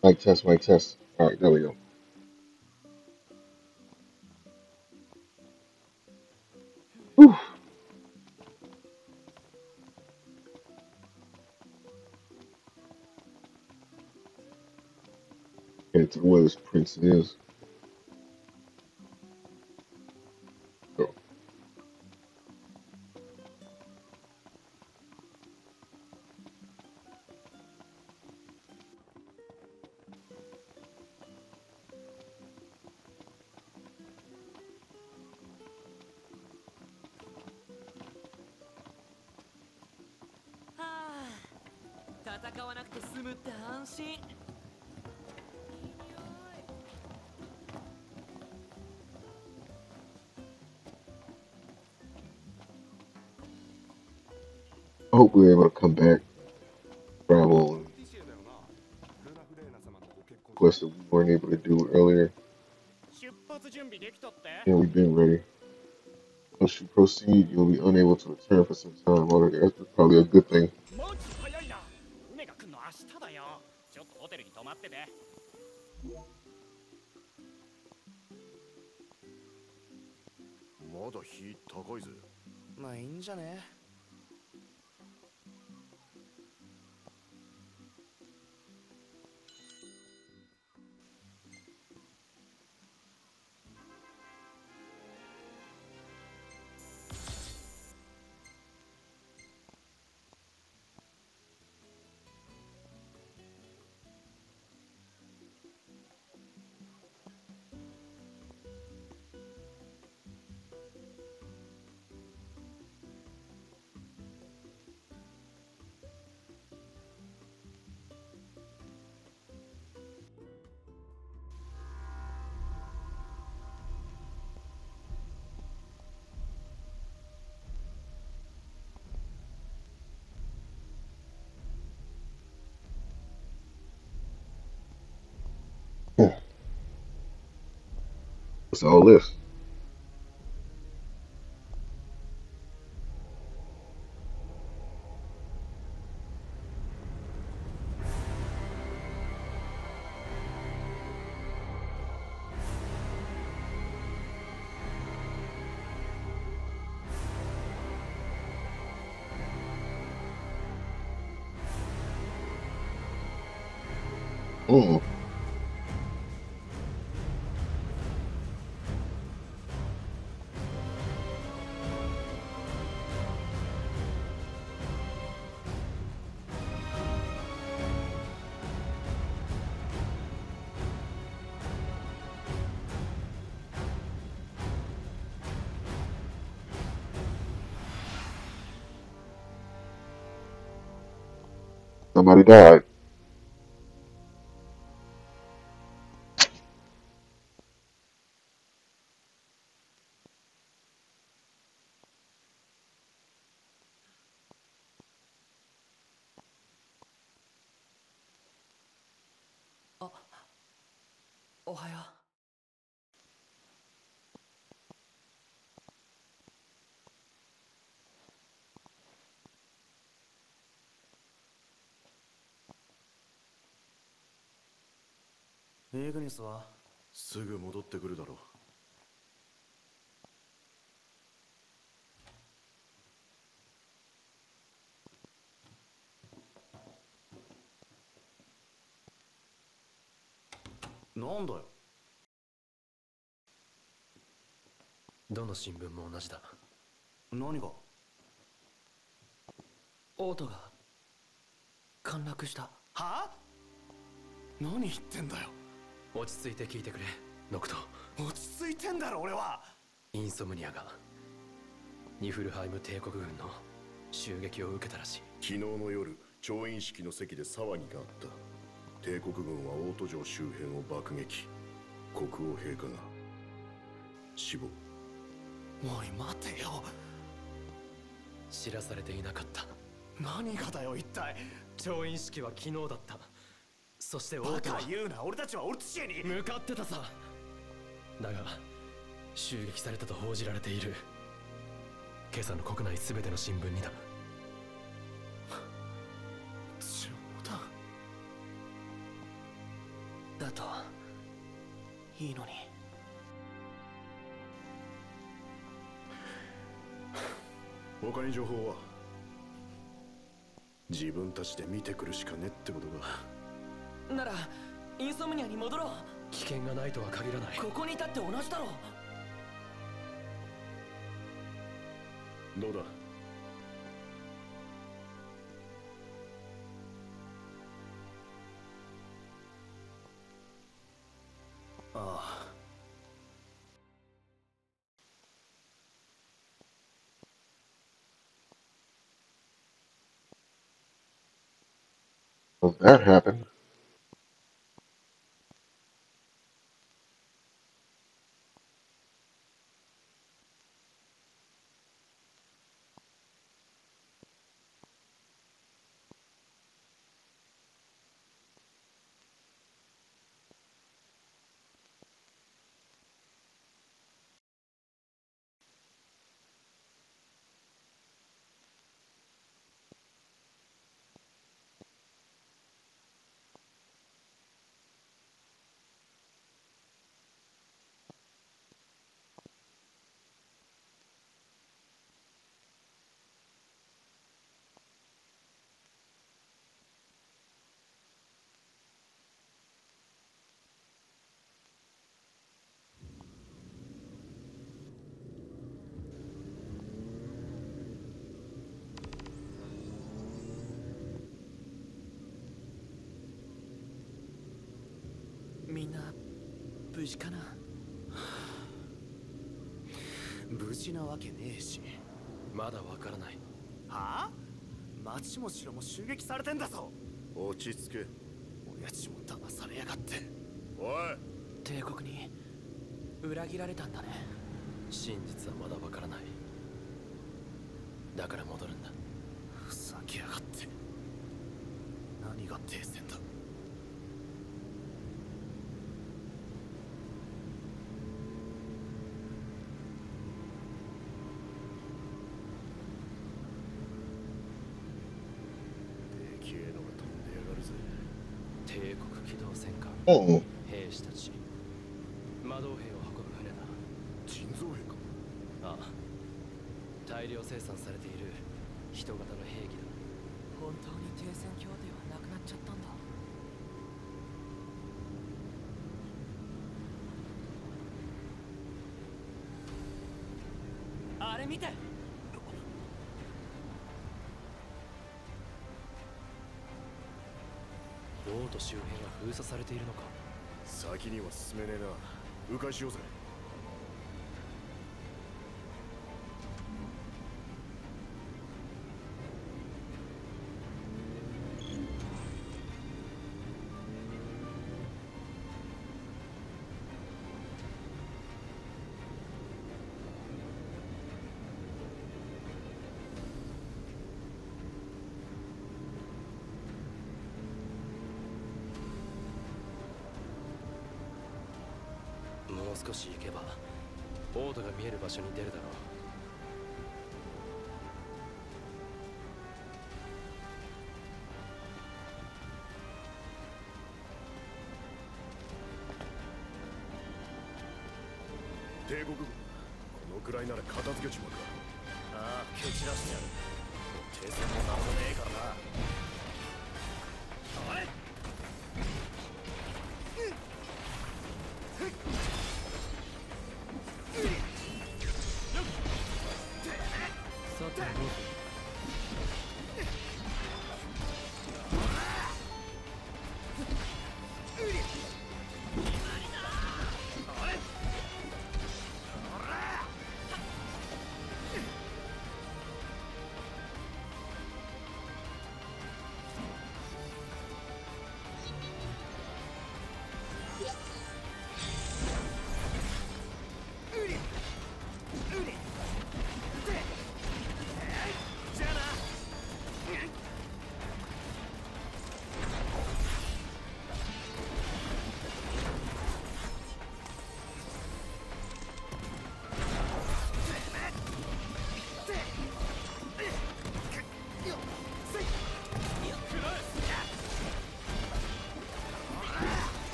Mic test, mic test. All right, there we go. Whew. Can't tell what this Prince is. Oh, I hope we were able to come back, travel, and quest that we weren't able to do earlier. Yeah, we've been ready. Once you proceed, you'll be unable to return for some time. Well, that's probably a good thing. まだ火高いぜ。まあいいんじゃね。 Yeah. What's all this? Mm. Somebody died. あ、おはよう。イグニスはすぐ戻ってくるだろう。なんだよ。 どの新聞も同じだ。 何が？ オートが陥落した。 は？何言ってんだよ。 落ち着いて聞いてくれ、ノクト。 落ち着いてんだろ俺は。 インソムニアがニフルハイム帝国軍の襲撃を受けたらしい。 昨日の夜、調印式の席で騒ぎがあった。帝国軍はオート城周辺を爆撃。国王陛下が死亡。 おい待てよ。 知らされていなかった。 何がだよ一体。 調印式は昨日だった。そしてオーバトはカ言うな。俺たちはオルツシエに向かってたさ。だが襲撃されたと報じられている。今朝の国内すべての新聞にだ。 冗談。 いいのに。 他に情報は？自分たちで見てくるしかねってことか。 ならインソムニアに戻ろう。危険がないとは限らない。ここにいたって同じだろう。 どうだ？ ああ。 Well, that happened. 「みんな無事かな？」無事なわけねえし。 まだわからない。 はあ？町も城も襲撃されてんだぞ。 落ち着け。 親父も騙されやがって。 おい。 帝国に裏切られたんだね。 真実はまだわからない。だから戻るんだ。 ふざけやがって。何が停戦だ。 でけえのが飛んでやがるぜ。 帝国機動戦艦。 Oh, 兵士たち。魔導兵を運ぶ船だ。 人造兵か。 ああ。大量生産されている人型の兵器だ。 本当に停戦協定はなくなっちゃったんだ。あれ見て。 王都周辺が封鎖されているのか。 先には進めねえな。迂回しようぜ。 もう少し行けば王都が見える場所に出るだろう。 帝国軍、このくらいなら片付けちまうか。 ああ、蹴散らしてやる。停戦もなんもねえからな。おい！ さてどうぞ。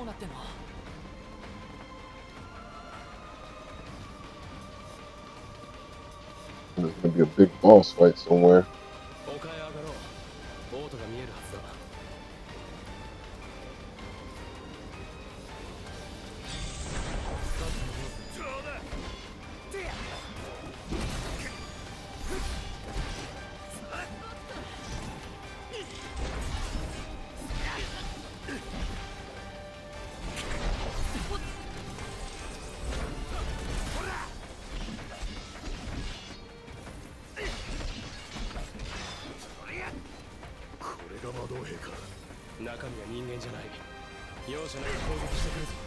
うなってんの？ And there's gonna be a big boss fight somewhere. 丘へ上がろう。オートが見えるはずだ。中身は人間じゃない。容赦なく攻撃してくるぞ。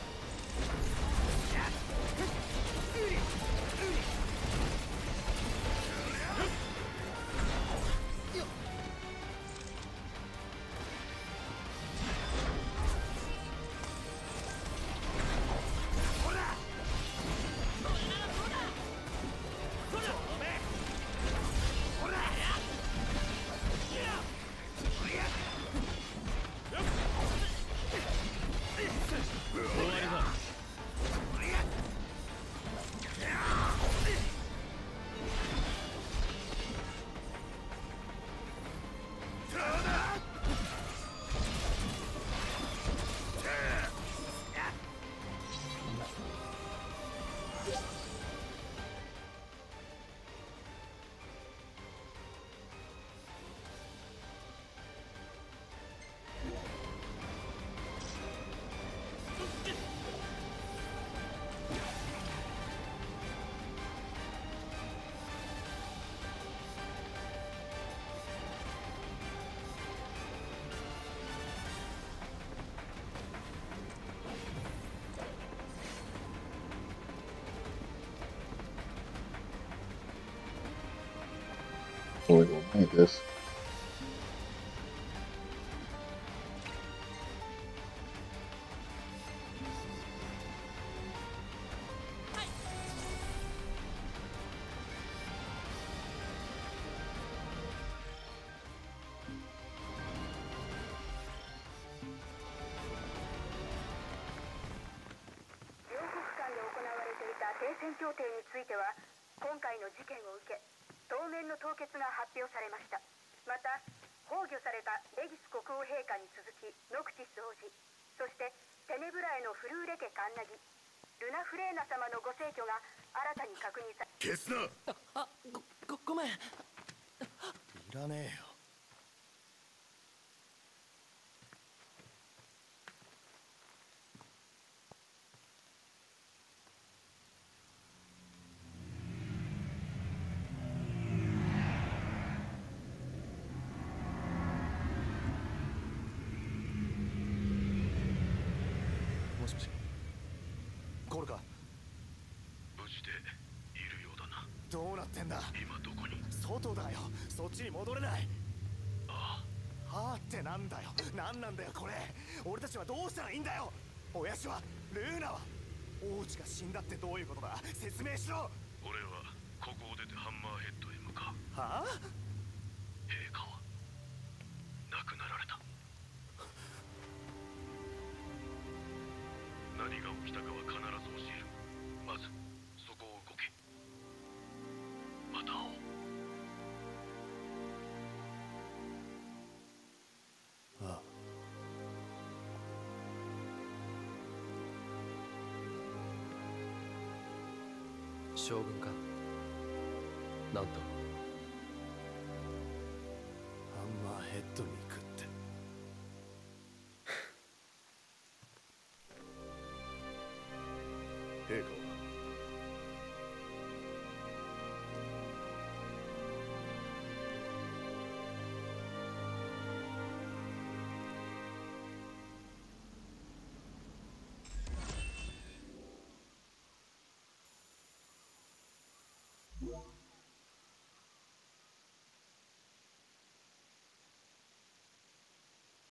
Only gonna need this. 停戦協定については今回の事件を受け当面の凍結が発表されました。また崩御されたレギス国王陛下に続きノクティス王子、そしてテネブラへのフルーレ家カンナギ、ルナフレーナ様のご逝去が新たに確認され。 消すな。 ごめん。いらねえよ。もしもし、コールか。 無事でいるようだな。 どうなってんだ今どこに？ 外だよ。そっちに戻れない。 ああ。はあってなんだよ。なんなんだよこれ。俺たちはどうしたらいいんだよ。親父は、ルーナは、王子が死んだってどういうことだ。説明しろ。 俺はここを出てハンマーヘッドへ向かう。 はあ。 陛下は亡くなられた。何が起きたかは必ず教える。まずそこを動け。また会おう。 ああ。 将軍か。なんと